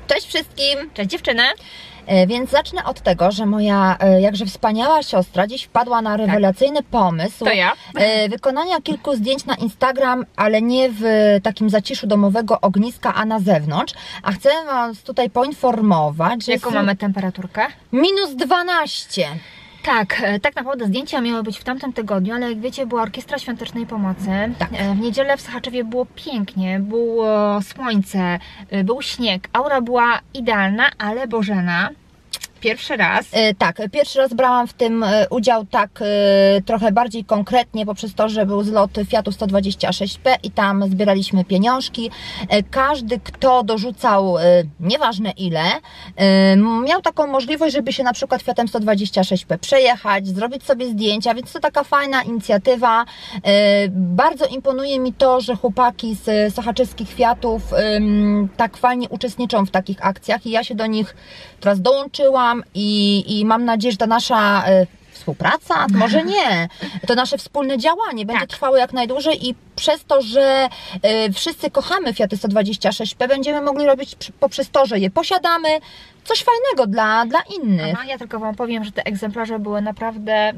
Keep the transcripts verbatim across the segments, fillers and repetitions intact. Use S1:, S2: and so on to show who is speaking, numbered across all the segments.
S1: Cześć wszystkim!
S2: Cześć dziewczyny!
S1: Więc zacznę od tego, że moja jakże wspaniała siostra dziś wpadła na rewelacyjny pomysł
S2: to ja.
S1: wykonania kilku zdjęć na Instagram, ale nie w takim zaciszu domowego ogniska, a na zewnątrz. A chcę Was tutaj poinformować, że
S2: jaką mamy temperaturkę?
S1: minus dwanaście.
S2: Tak, tak naprawdę zdjęcia miały być w tamtym tygodniu, ale jak wiecie, była Orkiestra Świątecznej Pomocy.
S1: Tak.
S2: W niedzielę w Sochaczewie było pięknie, było słońce, był śnieg, aura była idealna, ale Bożena pierwszy raz.
S1: E, tak, pierwszy raz brałam w tym udział tak e, trochę bardziej konkretnie, poprzez to, że był zlot Fiatu sto dwadzieścia sześć P i tam zbieraliśmy pieniążki. E, każdy, kto dorzucał e, nieważne ile, e, miał taką możliwość, żeby się na przykład Fiatem sto dwadzieścia sześć P przejechać, zrobić sobie zdjęcia, więc to taka fajna inicjatywa. E, bardzo imponuje mi to, że chłopaki z sochaczewskich Fiatów e, tak fajnie uczestniczą w takich akcjach i ja się do nich teraz dołączyłam. I, I mam nadzieję, że ta nasza y, współpraca, może nie, to nasze wspólne działanie będzie
S2: tak.
S1: trwało jak najdłużej i przez to, że y, wszyscy kochamy Fiaty sto dwadzieścia sześć P, będziemy mogli robić poprzez to, że je posiadamy, coś fajnego dla, dla innych.
S2: Aha, ja tylko Wam powiem, że te egzemplarze były naprawdę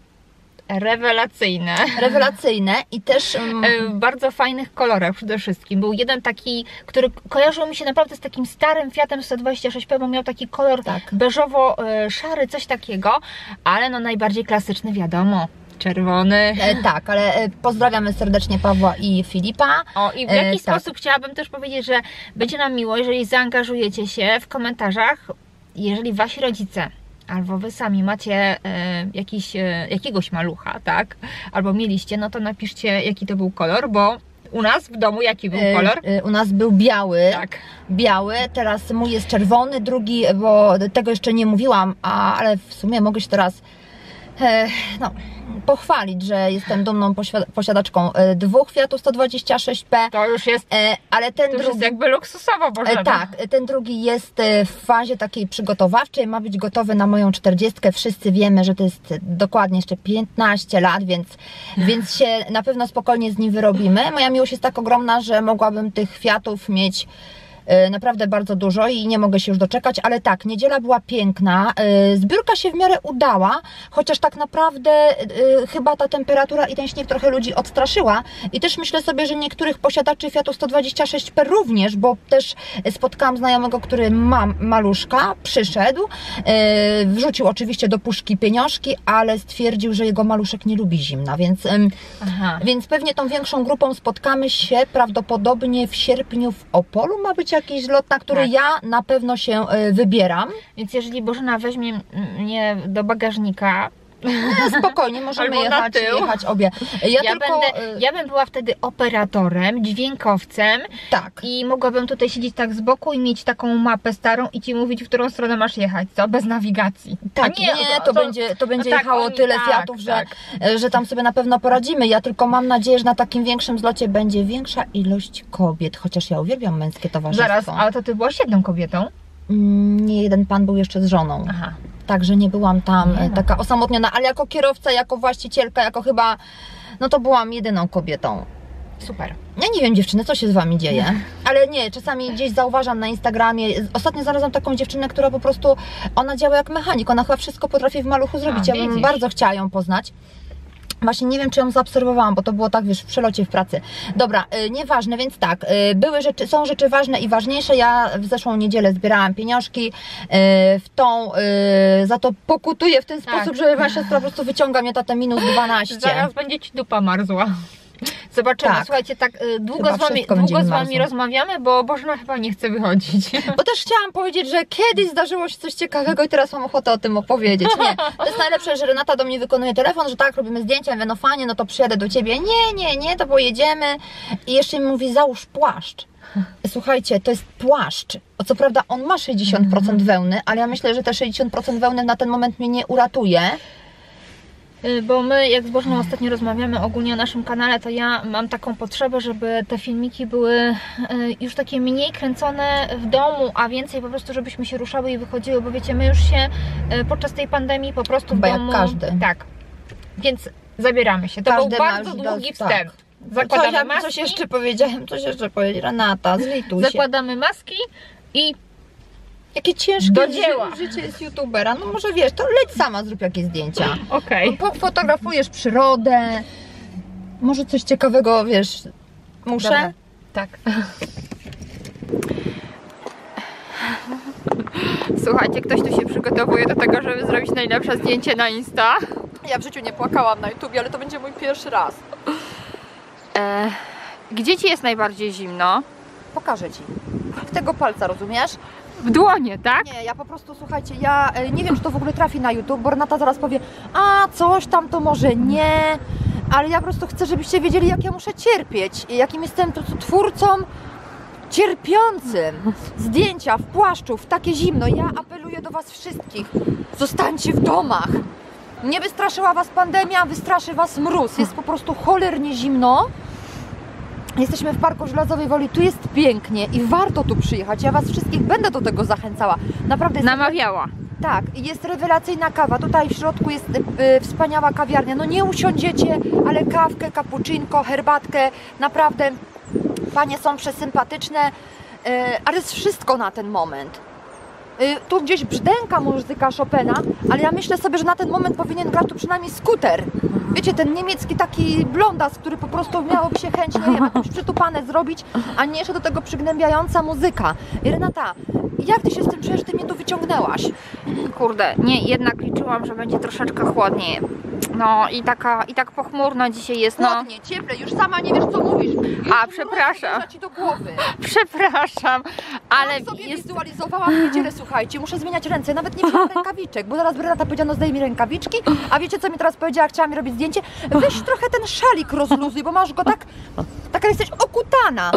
S2: rewelacyjne.
S1: Rewelacyjne i też um...
S2: w bardzo fajnych kolorach przede wszystkim. Był jeden taki, który kojarzył mi się naprawdę z takim starym Fiatem sto dwadzieścia sześć P, bo miał taki kolor tak. beżowo-szary, coś takiego, ale no najbardziej klasyczny, wiadomo, czerwony.
S1: E, tak, ale e, pozdrawiamy serdecznie Pawła i Filipa.
S2: O, i w jaki
S1: e,
S2: sposób
S1: tak.
S2: chciałabym też powiedzieć, że będzie nam miło, jeżeli zaangażujecie się w komentarzach, jeżeli wasi rodzice albo wy sami macie e, jakiś, e, jakiegoś malucha, tak? Albo mieliście, no to napiszcie, jaki to był kolor, bo u nas w domu jaki był kolor?
S1: E, e, u nas był biały.
S2: Tak.
S1: Biały, teraz mój jest czerwony, drugi, bo tego jeszcze nie mówiłam, a, ale w sumie mogę się teraz e, no, pochwalić, że jestem dumną posiadaczką dwóch Fiatów sto dwadzieścia sześć P.
S2: To już jest,
S1: e, ale ten
S2: to już
S1: drugi
S2: jest jakby luksusowo, Bożena.
S1: E, tak, ten drugi jest w fazie takiej przygotowawczej, ma być gotowy na moją czterdziestkę. Wszyscy wiemy, że to jest dokładnie jeszcze piętnaście lat, więc, więc się na pewno spokojnie z nim wyrobimy. Moja miłość jest tak ogromna, że mogłabym tych Fiatów mieć naprawdę bardzo dużo i nie mogę się już doczekać, ale tak, niedziela była piękna, zbiórka się w miarę udała, chociaż tak naprawdę chyba ta temperatura i ten śnieg trochę ludzi odstraszyła i też myślę sobie, że niektórych posiadaczy Fiatu sto dwadzieścia sześć P również, bo też spotkałam znajomego, który ma maluszka, przyszedł, wrzucił oczywiście do puszki pieniążki, ale stwierdził, że jego maluszek nie lubi zimna, więc,
S2: Aha.
S1: więc pewnie tą większą grupą spotkamy się prawdopodobnie w sierpniu w Opolu, ma być jakiś lot, na który tak. ja na pewno się wybieram.
S2: Więc jeżeli Bożena weźmie mnie do bagażnika,
S1: spokojnie, możemy jechać, jechać obie. Ja,
S2: ja,
S1: tylko...
S2: będę, ja bym była wtedy operatorem, dźwiękowcem
S1: tak.
S2: i mogłabym tutaj siedzieć tak z boku i mieć taką mapę starą i Ci mówić, w którą stronę masz jechać, co? Bez nawigacji.
S1: Tak, nie, nie to, to, to będzie, to będzie no jechało tak, tyle tak, Fiatów, że,
S2: tak.
S1: że tam sobie na pewno poradzimy. Ja tylko mam nadzieję, że na takim większym zlocie będzie większa ilość kobiet, chociaż ja uwielbiam męskie towarzystwo.
S2: Zaraz, ale to Ty byłaś jedną kobietą?
S1: Mm, nie, jeden pan był jeszcze z żoną.
S2: Aha.
S1: Także nie byłam tam
S2: nie
S1: taka no. osamotniona, ale jako kierowca, jako właścicielka, jako chyba, no to byłam jedyną kobietą.
S2: Super.
S1: Ja nie wiem, dziewczyny, co się z Wami dzieje, ale nie, czasami gdzieś zauważam na Instagramie, ostatnio znalazłam taką dziewczynę, która po prostu, ona działa jak mechanik, ona chyba wszystko potrafi w maluchu zrobić,
S2: A,
S1: ja bym
S2: widzisz.
S1: bardzo chciała ją poznać. Właśnie nie wiem, czy ją zaobserwowałam, bo to było tak, wiesz, w przelocie w pracy. Dobra, yy, nieważne, więc tak, yy, były rzeczy, są rzeczy ważne i ważniejsze. Ja w zeszłą niedzielę zbierałam pieniążki, yy, w tą, yy, za to pokutuję w ten
S2: tak.
S1: sposób, że moja siostra po prostu wyciąga mnie ta minus dwanaście.
S2: Zaraz będzie Ci dupa marzła. Zobaczymy, tak. Słuchajcie, tak y, długo, z wami, długo z Wami rozmawiamy, bo Bożena chyba nie chce wychodzić.
S1: Bo też chciałam powiedzieć, że kiedyś zdarzyło się coś ciekawego i teraz mam ochotę o tym opowiedzieć. Nie, to jest najlepsze, że Renata do mnie wykonuje telefon, że tak, robimy zdjęcia, mówię, no fajnie, no to przyjadę do Ciebie. Nie, nie, nie, to pojedziemy. I jeszcze mi mówi, załóż płaszcz. Słuchajcie, to jest płaszcz. O, co prawda on ma sześćdziesiąt procent wełny, ale ja myślę, że te sześćdziesiąt procent wełny na ten moment mnie nie uratuje.
S2: Bo my, jak z Bożeną ostatnio rozmawiamy ogólnie o naszym kanale, to ja mam taką potrzebę, żeby te filmiki były już takie mniej kręcone w domu, a więcej po prostu, żebyśmy się ruszały i wychodziły, bo wiecie, my już się podczas tej pandemii po prostu w
S1: Chyba
S2: domu...
S1: jak każdy.
S2: Tak, więc zabieramy się. To
S1: każdy
S2: był bardzo długi
S1: tak.
S2: wstęp. Zakładamy
S1: coś,
S2: maski.
S1: Coś jeszcze powiedziałem, coś jeszcze powiedzieć. Renata, zlituj się.
S2: Zakładamy maski i
S1: Jakie ciężkie
S2: Do dzieła.
S1: ży życie jest youtubera. No może wiesz, to leć sama, zrób jakieś zdjęcia.
S2: Okej.
S1: Okay. Pofotografujesz przyrodę. Może coś ciekawego, wiesz, muszę?
S2: Dobra. Tak. Słuchajcie, ktoś tu się przygotowuje do tego, żeby zrobić najlepsze zdjęcie na Insta.
S1: Ja w życiu nie płakałam na YouTubie, ale to będzie mój pierwszy raz.
S2: E, gdzie ci jest najbardziej zimno?
S1: Pokażę ci. W tego palca, rozumiesz?
S2: W dłonie, tak?
S1: Nie, ja po prostu, słuchajcie, ja e, nie wiem, czy to w ogóle trafi na YouTube, bo Renata zaraz powie, a coś tam to może nie, ale ja po prostu chcę, żebyście wiedzieli, jak ja muszę cierpieć i jakim jestem tu twórcą cierpiącym. Zdjęcia w płaszczu, w takie zimno. Ja apeluję do was wszystkich, zostańcie w domach. Nie wystraszyła was pandemia, wystraszy was mróz. Jest po prostu cholernie zimno. Jesteśmy w Parku Żelazowej Woli, tu jest pięknie i warto tu przyjechać. Ja was wszystkich będę do tego zachęcała. Naprawdę jest...
S2: Namawiała.
S1: Tak, jest rewelacyjna kawa. Tutaj w środku jest y, wspaniała kawiarnia. No nie usiądziecie, ale kawkę, cappuccinko, herbatkę. Naprawdę panie są przesympatyczne, y, ale jest wszystko na ten moment. Y, tu gdzieś brzdęka muzyka Chopina, ale ja myślę sobie, że na ten moment powinien grać tu przynajmniej skuter. Wiecie, ten niemiecki taki blondas, który po prostu miałoby się chęć, nie wiem, jakąś przytupanę zrobić, a nie jeszcze do tego przygnębiająca muzyka. I Renata, jak ty się z tym czujesz, że ty mnie tu wyciągnęłaś?
S2: Kurde, nie, jednak liczyłam, że będzie troszeczkę chłodniej. No i taka, i tak pochmurno dzisiaj jest, no.
S1: Chłodnie, cieple, już sama nie wiesz, co mówisz. Już
S2: A, przepraszam.
S1: ci do głowy.
S2: Przepraszam, ale
S1: Ja sobie
S2: jest...
S1: wizualizowałam w niedzielę, słuchajcie, muszę zmieniać ręce, nawet nie wziąłam rękawiczek, bo zaraz Renata powiedziała, no zdejmij rękawiczki, a wiecie, co mi teraz powiedziała, jak chciała mi robić zdjęcie? Weź trochę ten szalik rozluzuj, bo masz go tak, taka jesteś okutana.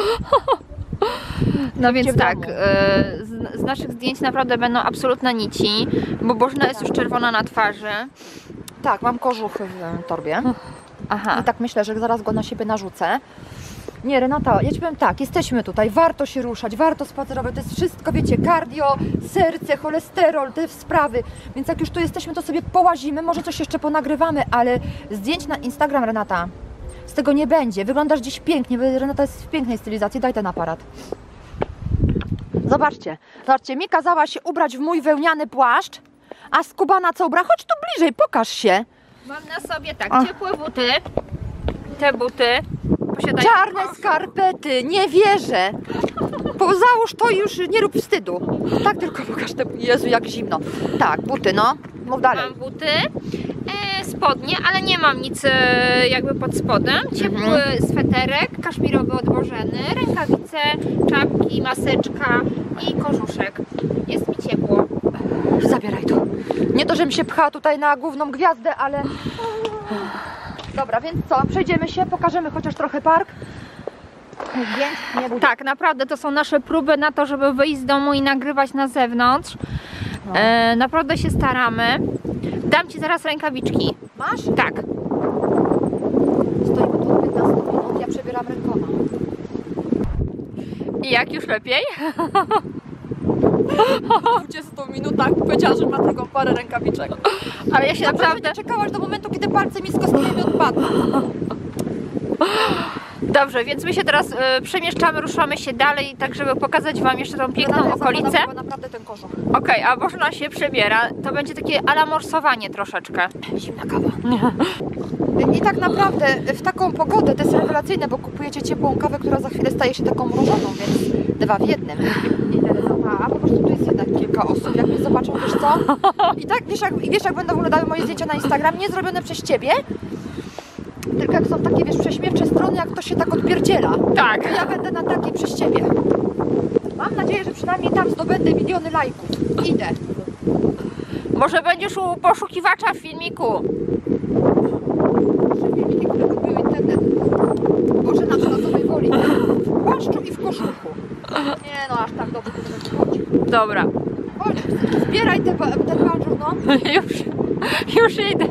S2: No więc
S1: w
S2: tak,
S1: domu.
S2: e, z, z naszych zdjęć naprawdę będą absolutne nici, bo Bożena jest już czerwona na twarzy.
S1: Tak, mam kożuch w torbie
S2: Aha.
S1: i tak myślę, że zaraz go na siebie narzucę. Nie, Renata, ja ci powiem tak, jesteśmy tutaj, warto się ruszać, warto spacerować, to jest wszystko, wiecie, cardio, serce, cholesterol, te sprawy, więc jak już tu jesteśmy, to sobie połazimy, może coś jeszcze ponagrywamy, ale zdjęć na Instagram, Renata, z tego nie będzie, wyglądasz dziś pięknie, bo Renata jest w pięknej stylizacji, daj ten aparat. Zobaczcie, zobaczcie, mi kazała się ubrać w mój wełniany płaszcz, a skubana co ubra? Chodź tu bliżej, pokaż się.
S2: Mam na sobie tak,
S1: Ach.
S2: ciepłe buty, te buty posiadają
S1: Czarne
S2: kosz.
S1: skarpety, nie wierzę. Bo załóż to i już nie rób wstydu. Tak tylko pokaż te... Jezu, jak zimno. Tak, buty, no. Mów dalej.
S2: Mam buty, e, spodnie, ale nie mam nic e, jakby pod spodem. Ciepły
S1: Mhm.
S2: sweterek, kaszmirowy od Bożeny, rękawice, czapki, maseczka i kożuszek. Jest mi ciepło.
S1: Zabieraj to. Nie to, żebym się pchała tutaj na główną gwiazdę, ale... Dobra, więc co? Przejdziemy się, pokażemy chociaż trochę park. Więc nie bój.
S2: Tak, naprawdę to są nasze próby na to, żeby wyjść z domu i nagrywać na zewnątrz.
S1: No.
S2: E, naprawdę się staramy. Dam Ci zaraz rękawiczki.
S1: Masz?
S2: Tak.
S1: Stoimy tu od piętnastu minut, ja przebieram rękoma.
S2: I jak już lepiej?
S1: Po dwudziestu minutach powiedziała, że ma tylko parę rękawiczek.
S2: Ale ja się
S1: Naprawdę
S2: naprawdę...
S1: czekałaś do momentu, kiedy palce mi z kostkami odpadną.
S2: Dobrze, więc my się teraz e, przemieszczamy, ruszamy się dalej, tak żeby pokazać Wam jeszcze tą piękną
S1: Renata, ja
S2: okolicę.
S1: zakładam chyba naprawdę ten kożuch.
S2: Okej, a Bożena się przebiera. To będzie takie ala morsowanie troszeczkę.
S1: Zimna kawa. I tak naprawdę w taką pogodę to jest rewelacyjne, bo kupujecie ciepłą kawę, która za chwilę staje się taką mrożoną, więc dwa w jednym. I a po prostu tu jest jednak kilka osób, jak mnie zobaczą, wiesz co? I tak, wiesz jak, wiesz jak będą wyglądały moje zdjęcia na Instagram, nie zrobione przez Ciebie, tylko jak są takie, wiesz, prześmiewcze strony, jak to się tak odpierdziela.
S2: Tak.
S1: To ja będę na takiej przez Ciebie. Mam nadzieję, że przynajmniej tam zdobędę miliony lajków. Idę.
S2: Może będziesz u poszukiwacza w filmiku.
S1: Filmiki, które kupiły internet. Boże, na Żelazowej Woli. W płaszczu i w kożuchu. Nie no, aż tak dobrze to chodź.
S2: Dobra.
S1: Chodź, zbieraj te, ten banżur, no.
S2: Już, już idę.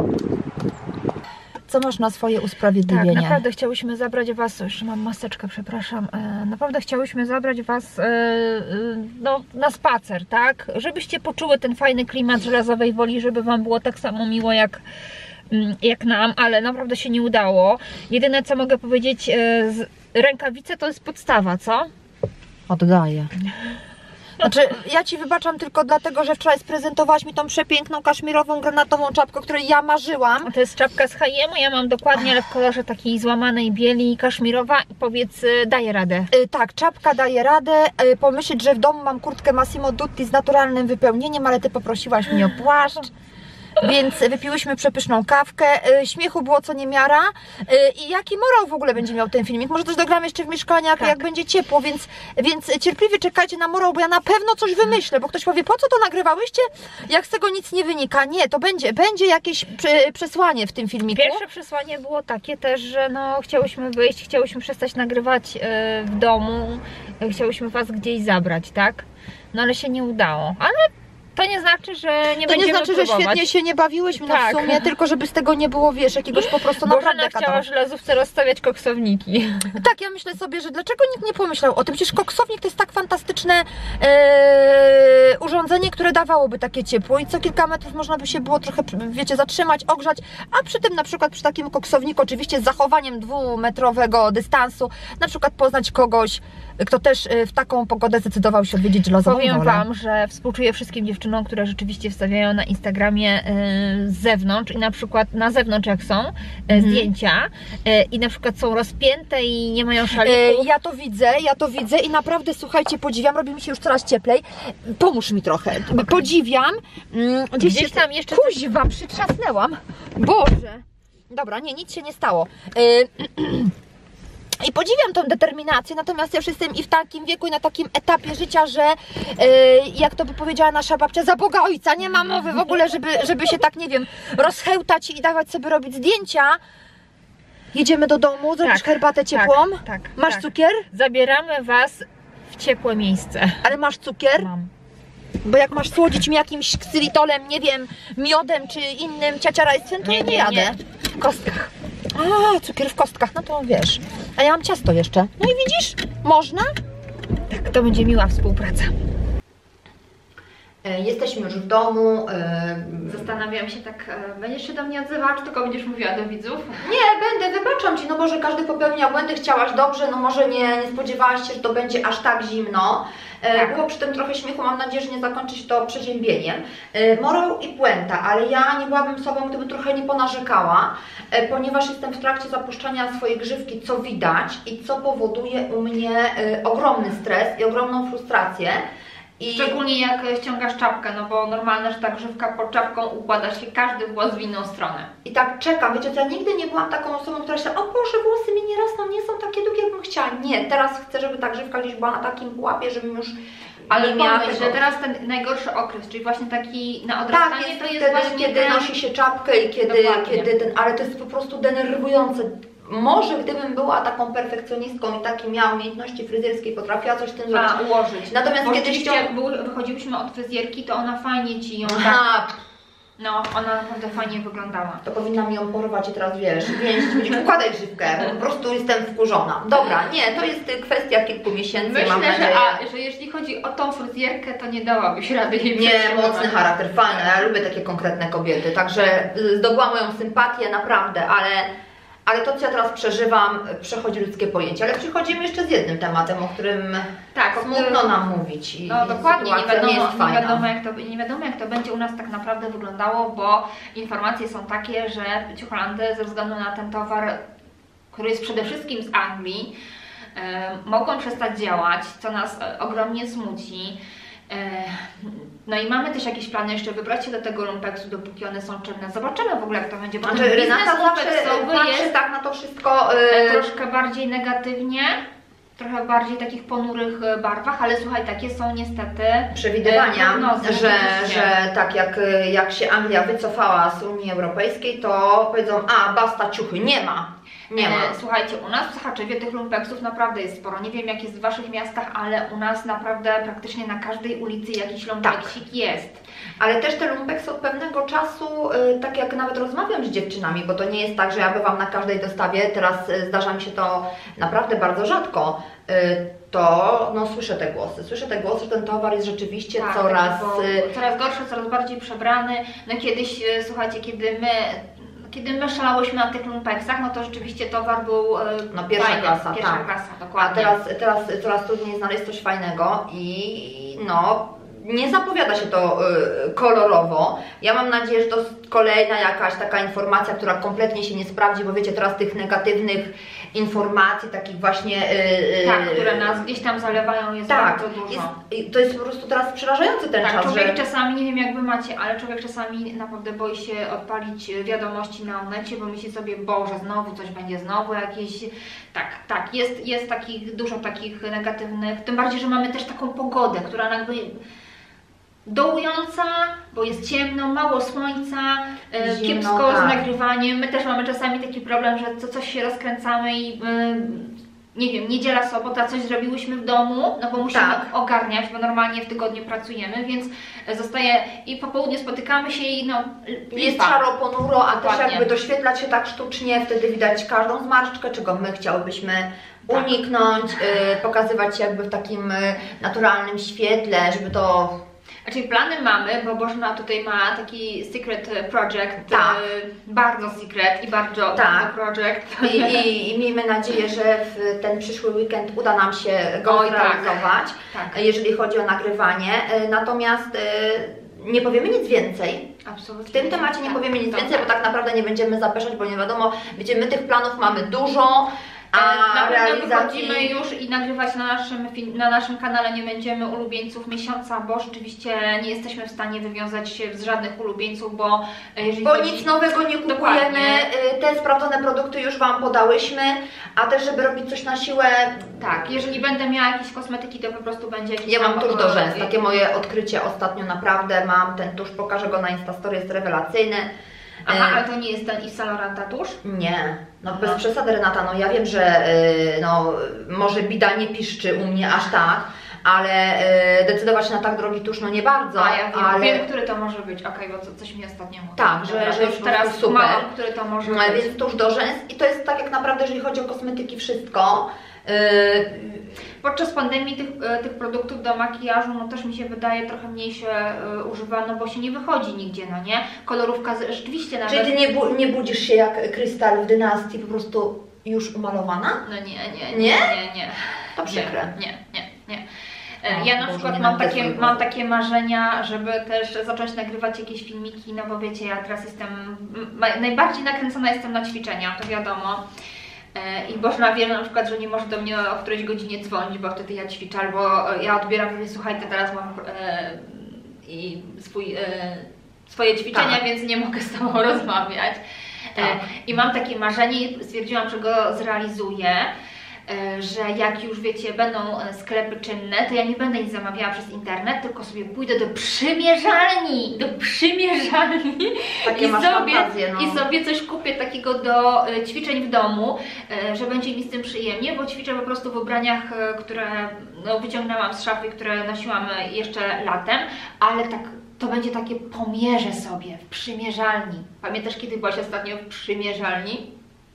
S1: Co masz na swoje
S2: Tak,
S1: usprawiedliwienie?
S2: naprawdę chciałyśmy zabrać Was, już mam maseczkę, przepraszam, e, naprawdę chciałyśmy zabrać Was e, e, no, na spacer, tak? Żebyście poczuły ten fajny klimat Żelazowej Woli, żeby Wam było tak samo miło jak, mm, jak nam, ale naprawdę się nie udało. Jedyne co mogę powiedzieć, e, z, rękawice to jest podstawa, co?
S1: Oddaję. Znaczy, ja Ci wybaczam tylko dlatego, że wczoraj sprezentowałaś mi tą przepiękną kaszmirową granatową czapkę, o której ja marzyłam.
S2: To jest czapka z H i M, ja mam dokładnie, ale w kolorze takiej złamanej bieli, kaszmirowa i powiedz, daje radę.
S1: Yy, tak, czapka daje radę. Yy, pomyśleć, że w domu mam kurtkę Massimo Dutti z naturalnym wypełnieniem, ale Ty poprosiłaś mnie o płaszcz. Więc wypiłyśmy przepyszną kawkę, yy, śmiechu było co niemiara. Yy, I jaki morał w ogóle będzie miał ten filmik? Może też dogram jeszcze w mieszkaniach, tak. jak będzie ciepło, więc, więc cierpliwie czekajcie na morał, bo ja na pewno coś wymyślę, bo ktoś powie, po co to nagrywałyście, jak z tego nic nie wynika. Nie, to będzie, będzie jakieś prze, przesłanie w tym filmiku.
S2: Pierwsze przesłanie było takie też, że no chciałyśmy wyjść, chciałyśmy przestać nagrywać yy, w domu, yy, chciałyśmy Was gdzieś zabrać, tak? No ale się nie udało, ale to nie znaczy, że nie
S1: To
S2: będziemy
S1: nie znaczy,
S2: próbować.
S1: że świetnie się nie bawiłyśmy, no
S2: Tak.
S1: w sumie, tylko żeby z tego nie było, wiesz, jakiegoś po prostu
S2: Bożena
S1: naprawdę
S2: chciała
S1: kadału.
S2: żelazówce rozstawiać koksowniki.
S1: Tak, ja myślę sobie, że dlaczego nikt nie pomyślał o tym? Przecież koksownik to jest tak fantastyczne e, urządzenie, które dawałoby takie ciepło i co kilka metrów można by się było trochę, wiecie, zatrzymać, ogrzać, a przy tym na przykład przy takim koksowniku, oczywiście z zachowaniem dwumetrowego dystansu, na przykład poznać kogoś, kto też w taką pogodę zdecydował się odwiedzić żelazową
S2: Powiem
S1: wolę.
S2: Wam, że współczuję wszystkim dziewczynom, które rzeczywiście wstawiają na Instagramie y, z zewnątrz i na przykład na zewnątrz jak są y,
S1: Mhm.
S2: zdjęcia y, i na przykład są rozpięte i nie mają szalików.
S1: E, Ja to widzę, ja to widzę i naprawdę, słuchajcie, podziwiam, robi mi się już coraz cieplej. Pomóż mi trochę, podziwiam. Mm, Gdzieś,
S2: Gdzieś
S1: się
S2: tam jeszcze
S1: kuźwa, przytrzasnęłam. Boże. Dobra, nie, nic się nie stało. E, I podziwiam tą determinację, natomiast ja już jestem i w takim wieku, i na takim etapie życia, że yy, jak to by powiedziała nasza babcia, za Boga Ojca, nie ma mowy w ogóle, żeby, żeby się tak, nie wiem, rozchełtać i dawać sobie robić zdjęcia. Jedziemy do domu, zrobisz
S2: Tak,
S1: herbatę ciepłą?
S2: Tak, tak.
S1: Masz
S2: tak.
S1: cukier?
S2: Zabieramy Was w ciepłe miejsce.
S1: Ale masz cukier?
S2: Mam.
S1: Bo jak masz słodzić mi jakimś ksylitolem, nie wiem, miodem czy innym ciaciarajstwem, to
S2: Nie,
S1: nie,
S2: nie,
S1: jadę.
S2: nie.
S1: W kostkach. A, cukier w kostkach, no to wiesz. A ja mam ciasto jeszcze. No i widzisz? Można?
S2: Tak, to będzie miła współpraca.
S1: Jesteśmy już w domu.
S2: Zastanawiam się tak, e, będziesz się do mnie odzywać, czy tylko będziesz mówiła do widzów?
S1: Nie, będę, wybaczam Ci, no może każdy popełnia błędy, chciałaś dobrze, no może nie, nie spodziewałaś się, że to będzie aż tak zimno.
S2: Tak.
S1: Było przy tym trochę śmiechu, mam nadzieję, że nie zakończy się to przeziębieniem. Morał i puenta, ale ja nie byłabym sobą, gdybym trochę nie ponarzekała, ponieważ jestem w trakcie zapuszczania swojej grzywki, co widać i co powoduje u mnie ogromny stres i ogromną frustrację. I...
S2: Szczególnie jak ściągasz czapkę, no bo normalne, że ta grzywka pod czapką układa się każdy włos w inną stronę.
S1: I tak czekam, wiecie, ja nigdy nie byłam taką osobą, która się, o Boże, włosy mi nie rosną, nie są takie długie, jakbym chciała. Nie, teraz chcę, żeby ta grzywka gdzieś była na takim pułapie, żebym już
S2: Ale
S1: nie miała
S2: pomyśl,
S1: tego...
S2: że teraz ten najgorszy okres, czyli właśnie taki na odrastanie,
S1: Tak, jest
S2: to jest
S1: wtedy,
S2: właśnie
S1: kiedy
S2: ten...
S1: nosi się czapkę i kiedy,
S2: Dokładnie.
S1: kiedy ten, ale to jest po prostu denerwujące. Może gdybym była taką perfekcjonistką i takie miała umiejętności fryzjerskie, potrafiła coś z tym zrobić.
S2: A, ułożyć.
S1: Natomiast
S2: Bo
S1: kiedyś
S2: rzeczywiście
S1: to...
S2: jak był, wychodziłyśmy od fryzjerki, to ona fajnie Ci ją tak...
S1: Aha,
S2: No, ona naprawdę fajnie wyglądała.
S1: to powinna mi ją porwać i teraz wiesz, więź, będziesz układać grzywkę, bo po prostu jestem wkurzona. Dobra, nie, to jest kwestia kilku miesięcy,
S2: Myślę,
S1: mam nadzieję.
S2: że, a, że jeśli chodzi o tą fryzjerkę, to nie dałabyś rady jej
S1: Nie,
S2: przetrzymywać.
S1: mocny charakter, fajny, ja lubię takie konkretne kobiety, także zdobyła moją sympatię, naprawdę, ale, ale to, co ja teraz przeżywam, przechodzi ludzkie pojęcie. Ale przychodzimy jeszcze z jednym tematem, o którym
S2: Tak,
S1: smutno nam mówić i
S2: No dokładnie, nie
S1: sytuacja
S2: wiadomo,
S1: nie jest
S2: nie,
S1: fajna.
S2: wiadomo, jak to, nie wiadomo jak to będzie u nas tak naprawdę wyglądało, bo informacje są takie, że Ciuchlandy ze względu na ten towar, który jest przede wszystkim z Anglii, e, mogą przestać działać, co nas e, ogromnie smuci. E, no i mamy też jakieś plany jeszcze wybrać się do tego lumpeksu, dopóki one są czynne. Zobaczymy w ogóle jak to będzie, bo
S1: Znaczy,
S2: ten biznes
S1: Renata zawsze
S2: lumpeksowy
S1: patrzy
S2: jest
S1: tak na to wszystko...
S2: e,
S1: Yy...
S2: troszkę bardziej negatywnie. Trochę bardziej takich ponurych e, barwach, ale słuchaj, takie są niestety
S1: przewidywania,
S2: e, prognozy,
S1: że,
S2: oczywiście.
S1: że tak jak, jak się Anglia wycofała z Unii Europejskiej, to powiedzą, a basta ciuchy, nie ma, nie ma.
S2: E, Słuchajcie, u nas w Sochaczewie tych lumpeksów naprawdę jest sporo. Nie wiem jak jest w Waszych miastach, ale u nas naprawdę praktycznie na każdej ulicy jakiś lumpeksik tak. jest.
S1: Ale też te lumpeksy od pewnego czasu, y, tak jak nawet rozmawiam z dziewczynami, bo to nie jest tak, że ja bywam na każdej dostawie, teraz y, zdarza mi się to naprawdę bardzo rzadko, y, to no, słyszę te głosy. Słyszę te głosy, że ten towar jest rzeczywiście
S2: Tak,
S1: coraz...
S2: bo coraz gorszy, coraz bardziej przebrany. No kiedyś, y, słuchajcie, kiedy my... Kiedy my szalałyśmy na tych lumpeksach, no to rzeczywiście towar był e,
S1: no, pierwsza
S2: fajny,
S1: klasa,
S2: pierwsza
S1: tak.
S2: klasa, dokładnie.
S1: A teraz, teraz coraz trudniej znaleźć coś fajnego i no, nie zapowiada się to y, kolorowo. Ja mam nadzieję, że to jest kolejna jakaś taka informacja, która kompletnie się nie sprawdzi, bo wiecie, teraz tych negatywnych informacji, takich właśnie... Y,
S2: tak, które nas gdzieś tam zalewają, jest
S1: tak,
S2: bardzo dużo.
S1: Jest, to jest po prostu teraz przerażający ten
S2: tak,
S1: czas,
S2: człowiek
S1: że...
S2: czasami, nie wiem jak wy macie, ale człowiek czasami naprawdę boi się odpalić wiadomości na onecie, bo myśli sobie, Boże, znowu coś będzie, znowu jakieś... Tak, tak, jest, jest takich, dużo takich negatywnych, tym bardziej, że mamy też taką pogodę, która jakby... dołująca, bo jest ciemno, mało słońca, e,
S1: Zimno,
S2: kiepsko
S1: tak.
S2: z nagrywaniem. My też mamy czasami taki problem, że co coś się rozkręcamy i e, nie wiem, niedziela, sobota, coś zrobiłyśmy w domu, no bo musimy
S1: tak.
S2: ogarniać, bo normalnie w tygodniu pracujemy, więc zostaje i po południu spotykamy się i no...
S1: Jest szaro, ponuro, a
S2: Dokładnie.
S1: też jakby doświetlać się tak sztucznie, wtedy widać każdą zmarszczkę, czego my chciałybyśmy
S2: tak.
S1: uniknąć, y, pokazywać się jakby w takim y, naturalnym świetle, żeby to...
S2: Znaczy plany mamy, bo Bożena tutaj ma taki secret project,
S1: tak.
S2: y, bardzo secret i bardzo,
S1: tak.
S2: bardzo project.
S1: I, i, I miejmy nadzieję, że w ten przyszły weekend uda nam się go
S2: Oj,
S1: zrealizować,
S2: tak. Tak.
S1: jeżeli chodzi o nagrywanie. Natomiast y, nie powiemy nic więcej.
S2: Absolutnie.
S1: W tym temacie nie
S2: tak.
S1: powiemy nic
S2: tak.
S1: więcej, bo tak naprawdę nie będziemy zapeszać, bo nie wiadomo, wiecie, my tych planów mamy dużo, a
S2: na pewno
S1: realizacji...
S2: wychodzimy już i nagrywać na naszym, na naszym kanale nie będziemy ulubieńców miesiąca, bo rzeczywiście nie jesteśmy w stanie wywiązać się z żadnych ulubieńców, bo jeżeli
S1: Bo
S2: chodzi...
S1: nic nowego nie kupujemy,
S2: Dokładnie.
S1: te sprawdzone produkty już Wam podałyśmy, a też żeby robić coś na siłę...
S2: Tak, jeżeli będę miała jakieś kosmetyki, to po prostu będzie jakiś...
S1: Ja mam
S2: tam-
S1: tusz do rzęs, takie moje odkrycie ostatnio naprawdę, mam ten tusz, pokażę go na Instastory, jest rewelacyjny.
S2: Aha,
S1: E,
S2: ale to nie jest ten Yves Saint Laurent tatusz?
S1: Nie, no bez
S2: No.
S1: przesady Renata, no ja wiem, że y, no, może bida nie piszczy u mnie aż tak, ale y, decydować się na tak drogi tusz, no nie bardzo,
S2: A ja wiem,
S1: ale...
S2: wiem, który to może być, okej, bo co- coś mi ostatnio mówił.
S1: Tak, że-
S2: Dobra,
S1: że
S2: to
S1: jest
S2: już
S1: po prostu
S2: teraz
S1: super.
S2: kumałam, który to może
S1: No,
S2: być.
S1: więc tusz do rzęs i to jest tak jak naprawdę, jeżeli chodzi o kosmetyki, wszystko. Yy,
S2: Podczas pandemii tych, e, tych produktów do makijażu, no też mi się wydaje trochę mniej się e, używa, no bo się nie wychodzi nigdzie, no nie? Kolorówka z, rzeczywiście nawet...
S1: Czyli Ty nie, bu nie budzisz się jak Krystal w Dynastii, po prostu już umalowana?
S2: No nie, nie, nie,
S1: Nie?
S2: nie, nie.
S1: To przykre.
S2: Nie, nie, nie. E,
S1: O,
S2: Ja na
S1: Boże,
S2: przykład
S1: nie
S2: mam
S1: mam
S2: takie,
S1: też
S2: mam
S1: swojego.
S2: takie marzenia, żeby też zacząć nagrywać jakieś filmiki, no bo wiecie, ja teraz jestem, m- najbardziej nakręcona jestem na ćwiczenia, to wiadomo. E, I Bożena wie na przykład, że nie może do mnie o którejś godzinie dzwonić, bo wtedy ja ćwiczę, albo ja odbieram, mówię, słuchaj, ty teraz mam e, i swój, e, swoje ćwiczenia,
S1: Tak.
S2: więc nie mogę z tobą rozmawiać. E,
S1: Tak.
S2: I mam takie marzenie i stwierdziłam, że go zrealizuję, e, że jak już wiecie, będą e, sklepy czynne, to ja nie będę nic zamawiała przez internet, tylko sobie pójdę do przymierzalni, do przymierzalni
S1: Takie
S2: i,
S1: masz
S2: sobie,
S1: fantazje, no.
S2: i sobie coś kupię takiego do e, ćwiczeń w domu, e, że będzie mi z tym przyjemnie, bo ćwiczę po prostu w ubraniach, e, które no, wyciągnęłam z szafy, które nosiłam e, jeszcze latem, ale tak to będzie takie pomierzę sobie w przymierzalni. Pamiętasz, kiedy byłaś ostatnio w przymierzalni?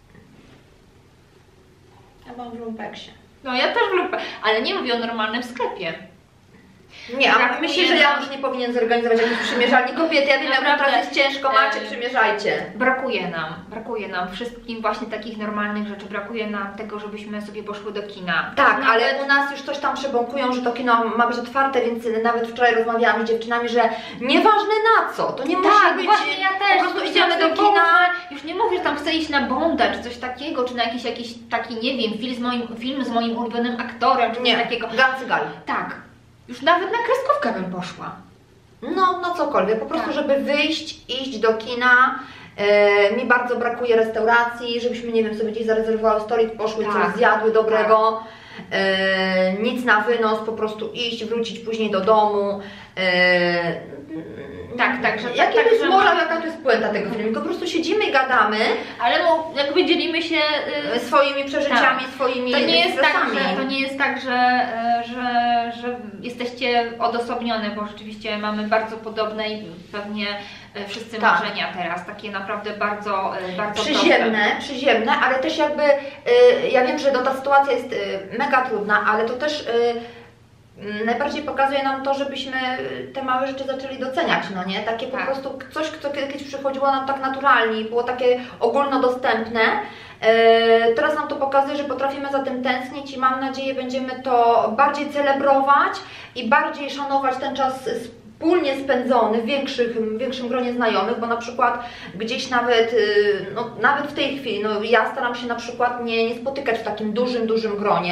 S1: Ja mam w lumpeksie.
S2: No ja też w lupę, ale nie mówię o normalnym sklepie.
S1: Nie, a
S2: Brakuje
S1: myślę, że
S2: nam-
S1: Janusz nie powinien zorganizować jakichś przymierzalni kobiet. Ja wiem, jak
S2: Naprawdę.
S1: teraz jest ciężko, macie,
S2: Em,
S1: przymierzajcie.
S2: Brakuje nam, brakuje nam wszystkim właśnie takich normalnych rzeczy. Brakuje nam tego, żebyśmy sobie poszły do kina.
S1: Tak,
S2: Nawet-
S1: ale u nas już coś tam przebąkują, że to kino ma być otwarte, więc nawet wczoraj rozmawiałam z dziewczynami, że nieważne na co, to nie musi
S2: Tak,
S1: być...
S2: właśnie ja też.
S1: Po prostu
S2: Myślałam
S1: idziemy do
S2: sobie,
S1: kina.
S2: Boże, już nie mówię, że tam chcę iść na Bonda, czy coś takiego, czy na jakiś, jakiś taki, nie wiem, film z moim, film z moim ulubionym aktorem, czy
S1: Nie,
S2: coś takiego.
S1: Gancygal.
S2: Tak, już nawet na kreskówkę bym poszła.
S1: No, na cokolwiek, po prostu,
S2: Tak.
S1: żeby wyjść, iść do kina. E, mi bardzo brakuje restauracji, żebyśmy, nie wiem, sobie gdzieś zarezerwowały stolik, poszły,
S2: Tak.
S1: coś zjadły dobrego. E, nic na wynos, po prostu iść, wrócić później do domu. E,
S2: Tak, tak, że-
S1: Jakie
S2: tak,
S1: to jest
S2: że
S1: morał,
S2: mamy-
S1: jaka to jest puenta tego filmiku? Po prostu siedzimy i gadamy
S2: Ale no, jakby dzielimy się... y,
S1: swoimi przeżyciami,
S2: Tak.
S1: swoimi
S2: To nie, jest tak,
S1: stresami.
S2: że, to nie jest tak, że, e, że, że jesteście odosobnione, bo rzeczywiście mamy bardzo podobne i pewnie e, wszyscy
S1: Tak.
S2: marzenia teraz, takie naprawdę bardzo, e, bardzo
S1: Przyziemne,
S2: proste.
S1: przyziemne, ale też jakby, y, ja wiem, że no, ta sytuacja jest y, mega trudna, ale to też y, najbardziej pokazuje nam to, żebyśmy te małe rzeczy zaczęli doceniać, no nie? Takie po
S2: tak.
S1: prostu coś, co kiedyś przychodziło nam tak naturalnie i było takie ogólnodostępne. Teraz nam to pokazuje, że potrafimy za tym tęsknić i mam nadzieję, będziemy to bardziej celebrować i bardziej szanować ten czas wspólnie spędzony w większych, większym gronie znajomych, bo na przykład gdzieś nawet, no, nawet w tej chwili, no ja staram się na przykład nie, nie spotykać w takim dużym, dużym gronie,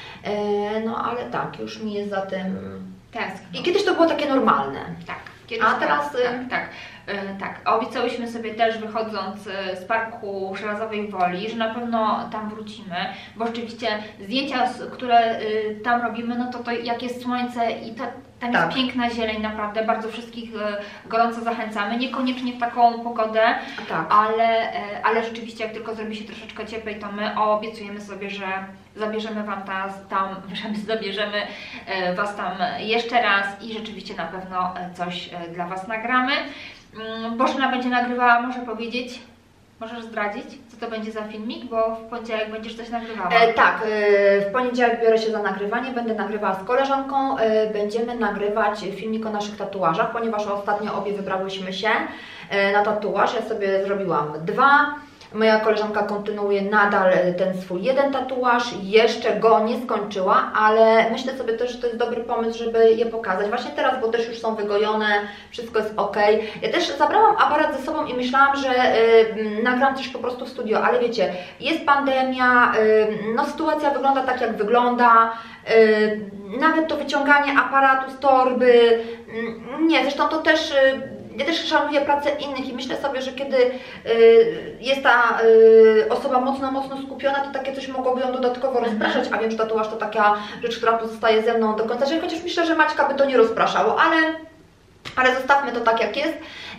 S1: no ale tak, już mi jest za tym tęskno. I kiedyś to było takie normalne.
S2: Tak. Kiedyś
S1: A teraz...
S2: Tak, tak, tak. Tak, obiecałyśmy sobie też, wychodząc z Parku Żelazowej Woli, że na pewno tam wrócimy, bo rzeczywiście zdjęcia, które tam robimy, no to, to jak jest słońce i ta, tam tak. jest piękna zieleń, naprawdę, bardzo wszystkich gorąco zachęcamy, niekoniecznie w taką pogodę, tak. ale, ale rzeczywiście jak tylko zrobi się troszeczkę cieplej, to my obiecujemy sobie, że zabierzemy Wam tam, tam zabierzemy Was tam jeszcze raz i rzeczywiście na pewno coś dla Was nagramy. Bożena będzie nagrywała, może powiedzieć, możesz zdradzić, co to będzie za filmik, bo w poniedziałek będziesz coś nagrywała.
S1: E, tak, e, w poniedziałek biorę się za nagrywanie, będę nagrywała z koleżanką, e, będziemy nagrywać filmik o naszych tatuażach, ponieważ ostatnio obie wybrałyśmy się e, na tatuaż, ja sobie zrobiłam dwa. Moja koleżanka kontynuuje nadal ten swój jeden tatuaż, jeszcze go nie skończyła, ale myślę sobie też, że to jest dobry pomysł, żeby je pokazać właśnie teraz, bo też już są wygojone, wszystko jest ok. Ja też zabrałam aparat ze sobą i myślałam, że y, nagram coś po prostu w studio, ale wiecie, jest pandemia, y, no sytuacja wygląda tak jak wygląda, y, nawet to wyciąganie aparatu z torby, y, nie, zresztą to też... Y, Ja też szanuję pracę innych i myślę sobie, że kiedy y, jest ta y, osoba mocno, mocno skupiona, to takie coś mogłoby ją dodatkowo rozpraszać, a wiem, że tatuaż to taka rzecz, która pozostaje ze mną do końca życia, chociaż myślę, że Maćka by to nie rozpraszało, ale, ale zostawmy to tak jak jest.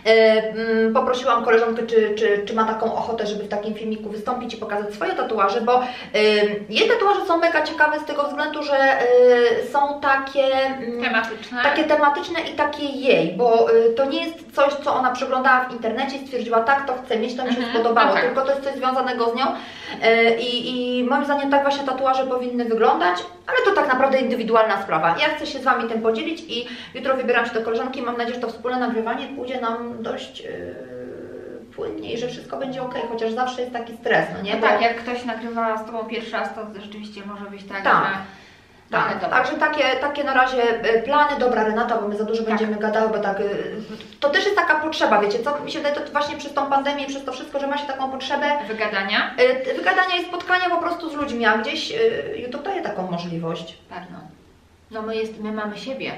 S1: Yy, poprosiłam koleżankę, czy, czy, czy ma taką ochotę, żeby w takim filmiku wystąpić i pokazać swoje tatuaże, bo yy, jej tatuaże są mega ciekawe z tego względu, że yy, są takie yy,
S2: tematyczne. takie
S1: tematyczne i takie jej, bo yy, to nie jest coś, co ona przeglądała w internecie i stwierdziła, tak, to chcę mieć, to mi się
S2: mhm,
S1: spodobało,
S2: okay.
S1: tylko to jest coś związanego z nią yy, i, i moim zdaniem tak właśnie tatuaże powinny wyglądać, ale to tak naprawdę indywidualna sprawa. Ja chcę się z Wami tym podzielić i jutro wybieram się do koleżanki i mam nadzieję, że to wspólne nagrywanie pójdzie nam dość yy, płynnie i że wszystko będzie ok, chociaż zawsze jest taki stres, no nie?
S2: No
S1: Bo...
S2: tak, jak ktoś nagrywa z Tobą pierwszy raz, to rzeczywiście może być tak,
S1: tak.
S2: że...
S1: Tak, tak, także takie, takie na razie plany. Dobra Renata, bo my za dużo tak. będziemy gadały, bo tak, to też jest taka potrzeba, wiecie, co mi się wydaje, to właśnie przez tą pandemię, przez to wszystko, że ma się taką potrzebę
S2: wygadania,
S1: wygadania i spotkania po prostu z ludźmi, a gdzieś YouTube daje taką możliwość.
S2: Pewno. No my, jest, my mamy siebie.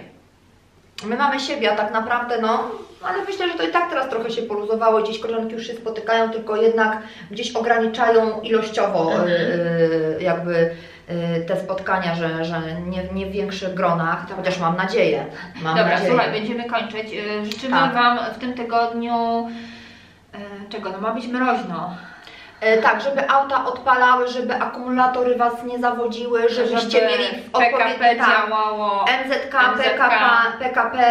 S1: My mamy siebie, a tak naprawdę, no, ale myślę, że to i tak teraz trochę się poluzowało, gdzieś koleżanki już się spotykają, tylko jednak gdzieś ograniczają ilościowo mhm. yy, jakby te spotkania, że, że nie, nie w większych gronach, chociaż mam nadzieję. Mam
S2: Dobra,
S1: nadzieję.
S2: Słuchaj, będziemy kończyć. Życzymy tak. Wam w tym tygodniu czego? No ma być mroźno.
S1: Tak, żeby auta odpalały, żeby akumulatory Was nie zawodziły, żebyście
S2: żeby
S1: mieli
S2: P K P działało,
S1: M Z K, P K P, P K P,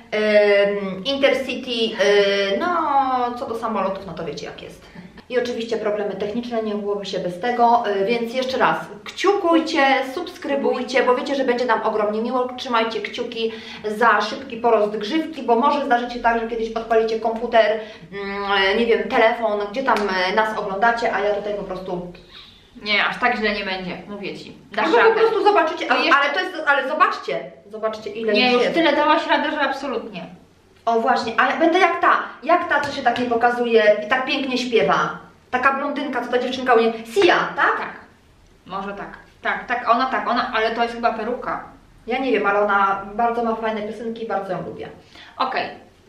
S1: yy, Intercity, yy, no co do samolotów, no to wiecie jak jest. I oczywiście problemy techniczne, nie byłoby się bez tego, więc jeszcze raz kciukujcie, subskrybujcie, bo wiecie, że będzie nam ogromnie miło. Trzymajcie kciuki za szybki porost grzywki, bo może zdarzyć się tak, że kiedyś odpalicie komputer, nie wiem, telefon, gdzie tam nas oglądacie, a ja tutaj po prostu...
S2: Nie, aż tak źle nie będzie, mówię Ci.
S1: Dasz radę. Po prostu zobaczycie, to ale, jeszcze... ale to jest, ale zobaczcie, zobaczcie ile
S2: nie, już
S1: jest.
S2: tyle dałaś radę, że absolutnie.
S1: O właśnie, ale będę jak ta, jak ta, co się tak nie pokazuje i tak pięknie śpiewa. Taka blondynka, co ta dziewczynka u niej, Sia, tak?
S2: Tak, może tak. Tak, tak, ona tak, ona, ale to jest chyba peruka.
S1: Ja nie wiem, ale ona bardzo ma fajne piosenki i bardzo ją lubię.
S2: Okej,